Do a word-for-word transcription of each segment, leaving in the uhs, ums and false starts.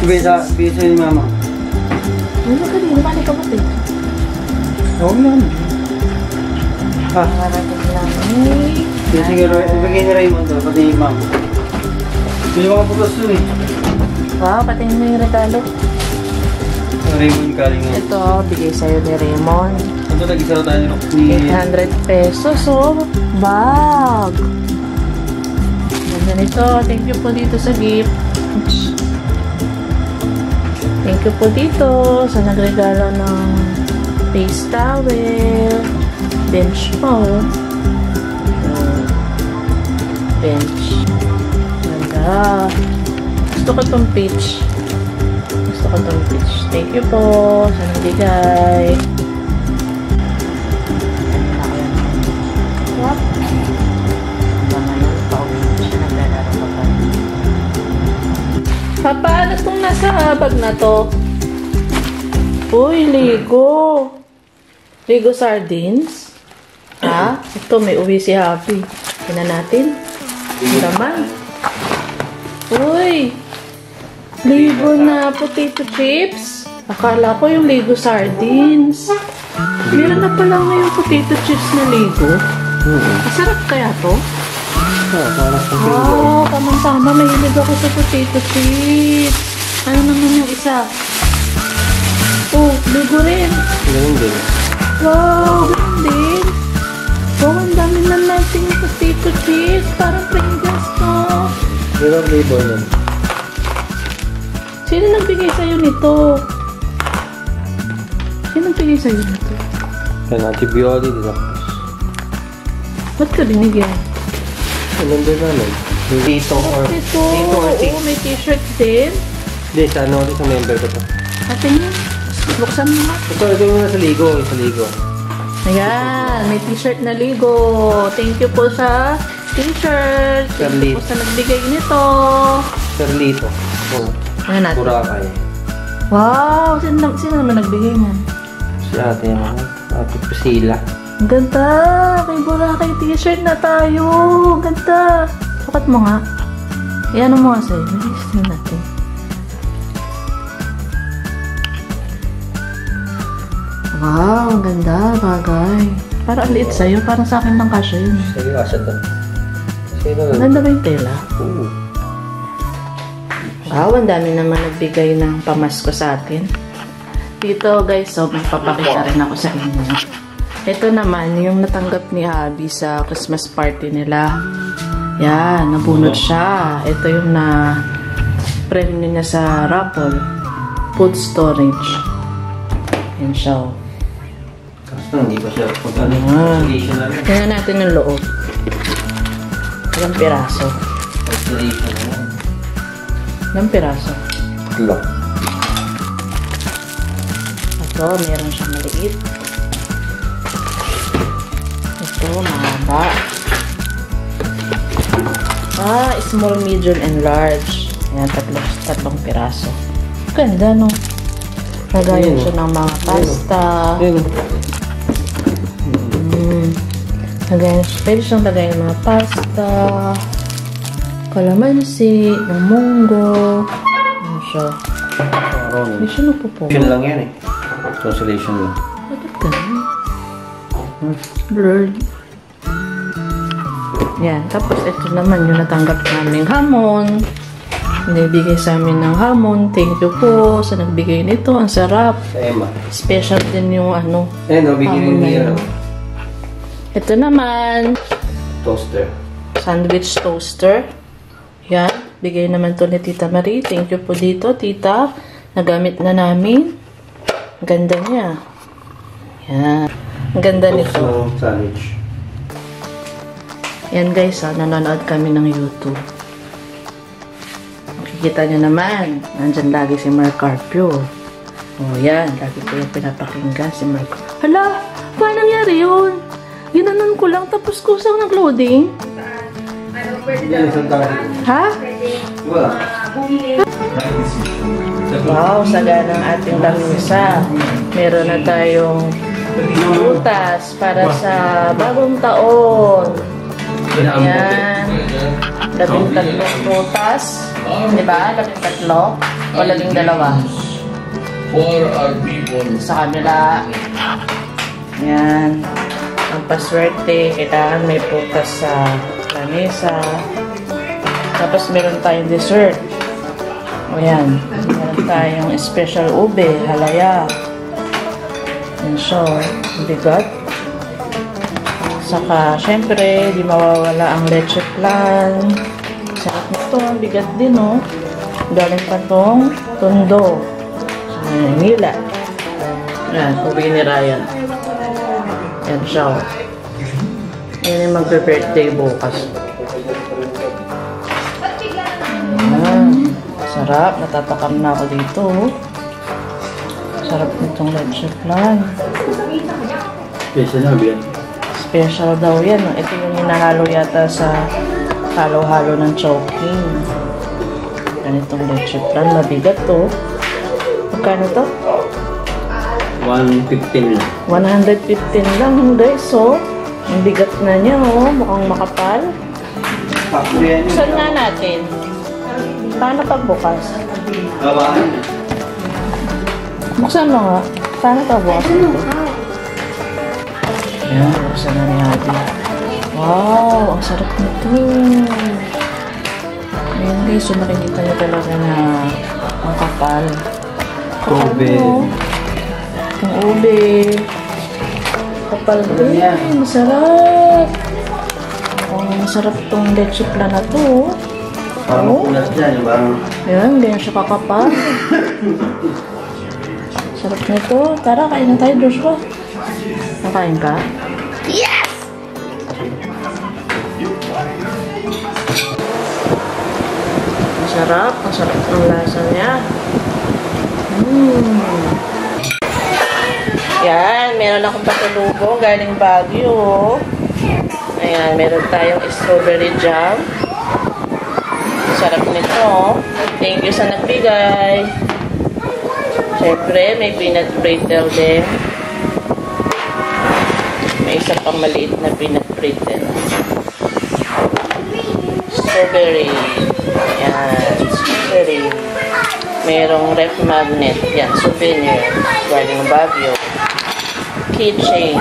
Bisa, bisa ni mama. Ano ka din? Paano ka ba ito? Oo naman. Ah. Nakarating lang ni... Sige, ibigay ni Raymond to, pati yung mama. May mga putos dun eh. Wow, pati mo yung regalo. Raymond Kaling. Ito, bigay sa'yo ni Raymond. Ito, nag-isa tayo ni... eight hundred pesos, oh. Bag! Ganda nito. Thank you po dito sa gift. Thank you po dito sa nagregalo ng face towel. Bench mo. Bench. Ganda. Gusto ko tong peach. Gusto ko tong peach. Thank you po sa nagbigay. What? Papa, ano itong nasa bag na to? Uy, Lego. Lego sardines? Ha? Ito, may uwi si Happy. Tingnan natin. Ito naman. Uy! Lego na potato chips. Akala ko yung Lego sardines. Meron na pala ngayon potato chips na Lego. Masarap kaya to? Oh, tamang-tama. Mahilig ako sa potato chips. Ano naman yung isa? Oh, Lego rin. Ganun din. Wow, ganun din. Oh, ang dami na natin yung potato chips. Parang Pringles to. Pero flavor nun. Sino nagbigay sa'yo nito? Sino nagbigay sa'yo nito? Yan, Ate Bioli dito. Ba't ka binigyan? Anong din namin? Dito or... Ito. Dito or Oo, may t-shirt din. Hindi, sa ano, sa member ko to. Atin yun. Buksan mo nga. Ito, ito yung nasa Ligo. Sa Ligo. Ayan, may t-shirt na Ligo. Thank you po sa t-shirt. Thank you po sa nagbigay nito. Serlito. Oh. Ano natin? Boracay. Wow! Sino, sino naman nagbigay niyan? Si ate naman. Ate Priscilla. Ang ganda! Kay Boracay t-shirt na tayo! Ang ganda! Sukat mo nga. Iyan mo nga sa'yo. Release na natin. Wow! Ang ganda! Bagay. Parang ang liit sa'yo. Parang sa akin lang kasya yun. Sa'yo, asa to? Sa'yo Ang ganda ba yung tela? Oo. Wow! Ang dami naman nagbigay ng pamasko sa atin. Dito guys, so magpapakita rin ako sa inyo. Ito naman, yung natanggap ni Abby sa Christmas party nila. Yan, nabunot siya. Ito yung na premyo niya sa raffle. Food storage. Yan siya. Kaso hindi pa siya punta ng installation na rin. Tingnan natin yung loob. Ilang piraso. Installation na rin. Ilang piraso. Tatlo. Ito, meron siyang maliit. Ito, mahaba. Ah, small, medium, and large. Ayan, tatlo, tatlong piraso. Ganda, no? Lagayan siya ng mga pasta. Mm. Lagayan, pwede siyang lagayan ng mga pasta. Kalamansi, ng munggo. Ano siya? Hindi siya napupo. Yun lang yan eh. Consolation lang. Bakit ganun? Blurred. Yan. Tapos, ito naman yung natanggap namin hamon. Nagbigay sa amin ng hamon. Thank you po sa nagbigay nito. Ang sarap. Sa Emma. Special din yung ano. Eh, no, bigyan hamon na niya. yun. Ito naman. Toaster. Sandwich toaster. Yan. Bigay naman to ni Tita Marie. Thank you po dito, Tita. Nagamit na namin. Ganda niya. Yan. Ang ganda nito. So, sandwich. Yan guys, ha, nanonood kami ng YouTube. Makikita nyo naman, nandyan lagi si Mark Carpio. O yan, lagi ko yung pinapakinggan si Mark. Hala, paano nangyari yun? Ginanon ko lang, tapos kusang nag-loading. Ha? Wala. Wow, saga ng ating lamisa. Meron na tayong prutas para sa bagong taon. Ayan. labing tatlong prutas. Di ba? Labing tatlo. O labing dalawa. For our people. Sa kanila. Yan. Ang paswerte, kailangan may prutas sa lamesa. Tapos meron tayong dessert. O yan. Meron tayong special ube, halaya. Yan siya. Bigat. Saka, syempre, di mawawala ang leche flan. Sarap nito. Bigat din, oh. Galing pa tong tondo. Sa nila. Yan. Ube ni Ryan. Yan siya. Yan yung magbe-birthday bukas. Yan. Sarap. Natatakam na ako dito. Sarap nitong leche flan. Special na yan. Special daw yan. Ito yung hinahalo yata sa halo-halo ng choking. Ganitong leche flan. Mabigat to. Magkano to? one fifteen lang. one fifteen lang guys. So, ang bigat na niya. Oh. Mukhang makapal. Saan nga natin? Paano pagbukas? Babaan. Buksan mo nga. Paano pagbukas ito? Ayan, buksan na ni Ate. Wow, ang sarap nito. Ayan guys, so makikita niyo talaga na ang kapal. Ube. Ang ube. Kapal ko yan. Masarap. Oh, masarap tong leche flan na to. Parang makulat dyan. Parang... Ayan, ganyan siya kakapal. Sarap nito. Tara, kain na tayo, Joshua. Nakain ka? Yes! Masarap. Masarap ng lasa niya. Mmm. Yan, meron akong pasalubong galing Baguio. Ayan, meron tayong strawberry jam. Sarap nito. Thank you sa nagbigay. Siyempre, may peanut brittle din. May isa pang maliit na peanut brittle. Strawberry. Ayan, strawberry. Merong ref magnet. Yan, souvenir. Galing Baguio. Keychain.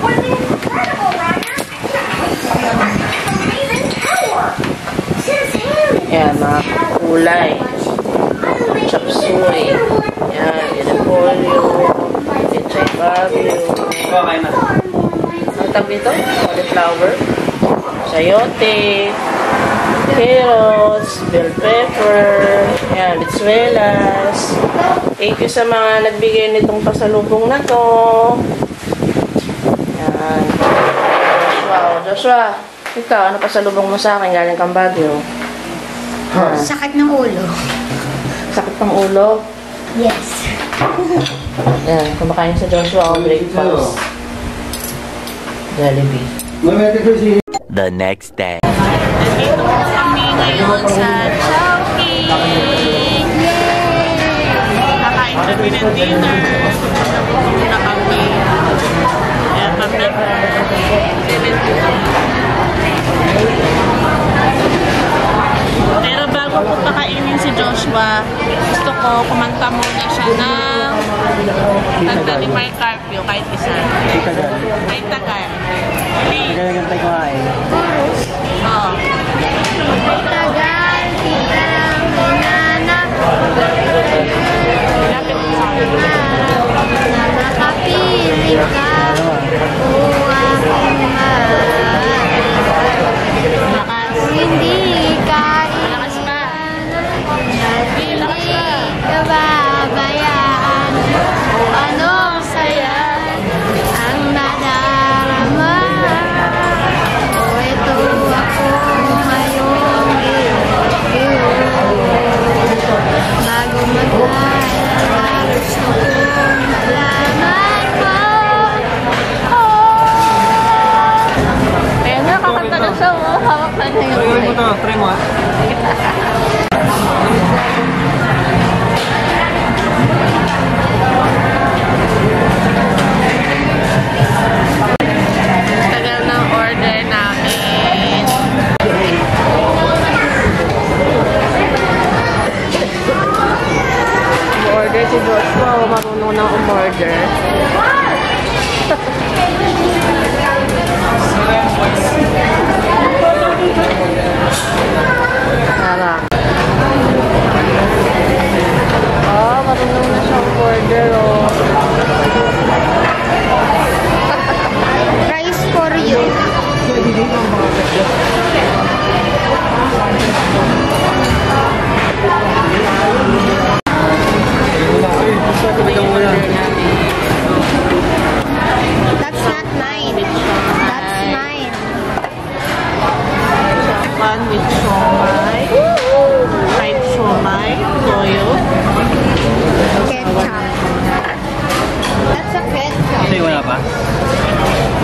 Yan, mga kulay. Chop suey. Yan, repolyo. Keychain Baguio. Okay na. Ang tawag dito? Cauliflower. Sayote. Carrots. Bell pepper. Yan, bitsuelas. Thank you sa mga nagbigay nitong pasalubong na to. Yan. Joshua. Oh, Joshua, ikaw, ano pasalubong mo sa akin? Galing kang Baguio. Ha? Sakit ng ulo. Sakit ng ulo? Yes. Yan, kumakain sa Joshua o breakfast. Jollibee. The next day. Nandito po kami ngayon sa Chowking. Kakain kami ng dinner. Tapos na kami. Ayan, pag-prepare. Pero bago ko pakainin si Joshua, gusto ko kumanta muna siya ng kanta ni Mark Carpio kahit isa. Kahit tagal. Please. Nagagantay ko nga eh. Oo. Tagal, kitang hinanap. Lapit mo sa akin. Nakakapiling ka. O aking mahal. Kung hindi ka Malakas pa. at hindi ka babayaan. Kung anong saya ang nadarama. O ito ako ngayong bago mag-alala, gusto kong malaman mo. Oh. Ayan na, kakanta na siya. Oh. Hawak na niya yung Try mo mic. to. Try mo ah. Tagal ng order namin.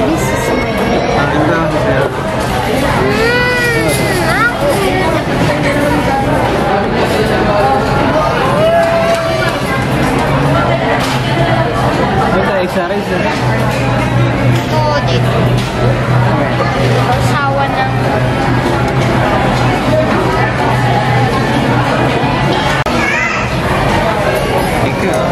This is my Ah, ito ang sa'yo. Ito, extra rice. Oo, dito. Sawa ng... Thank you.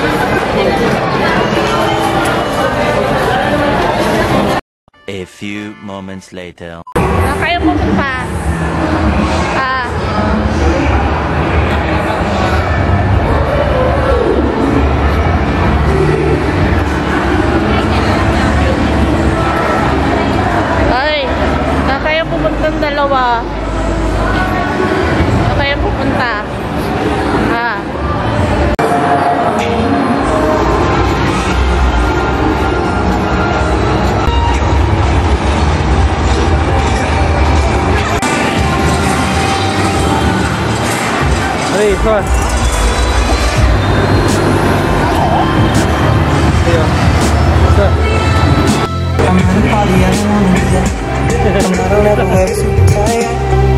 A few moments later. Ah, kayo pupunta. Ah. Ay, na kayo pupunta ng dalawa. Na kayo pupunta. Ah. Hey, come on. Ayo. What's up? I'm at a party, I don't wanna be there. I'm not a little way too tired.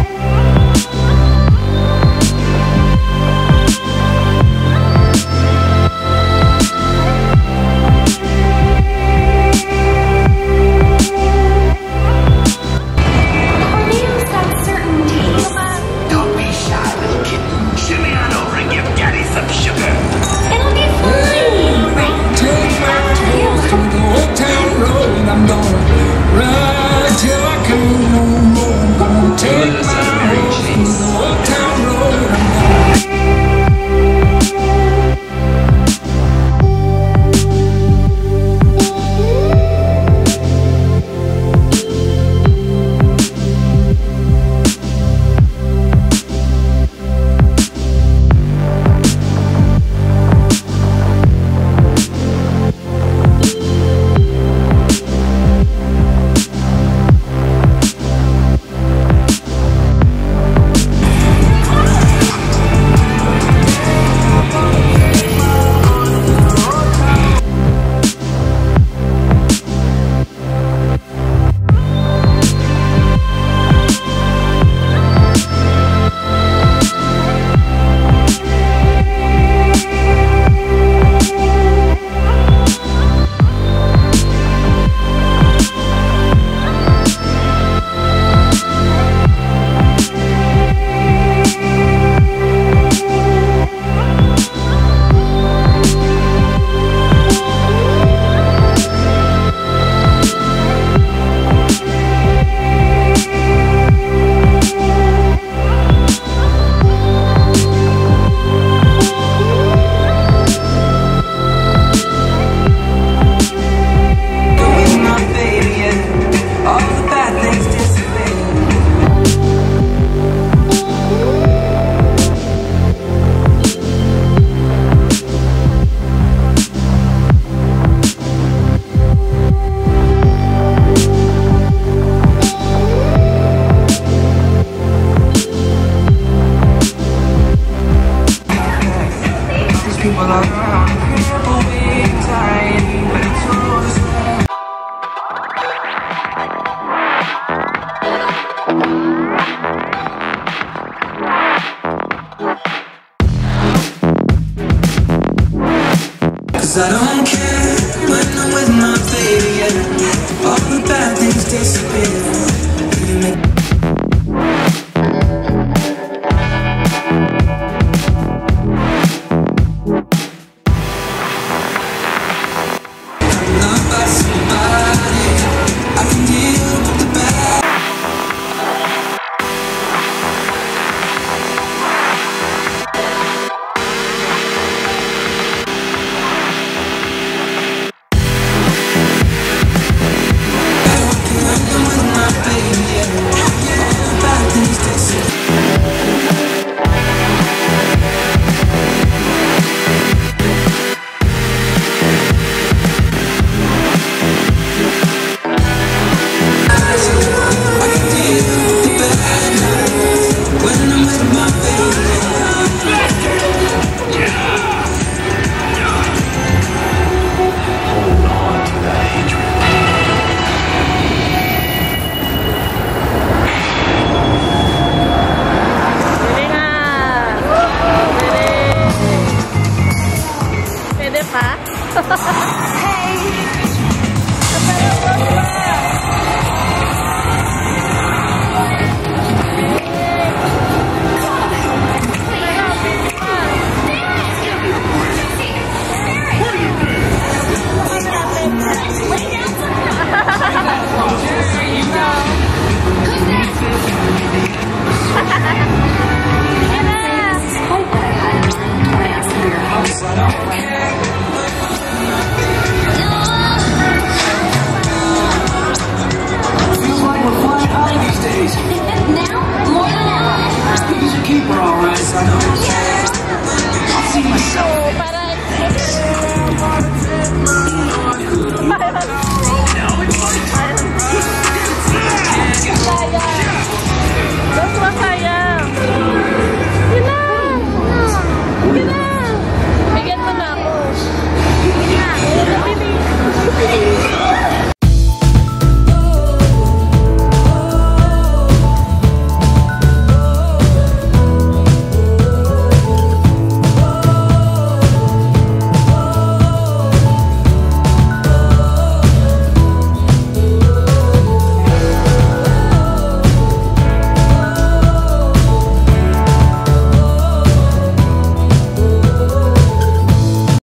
Cause I don't care when I'm with my baby, yeah. All the bad things disappear. You make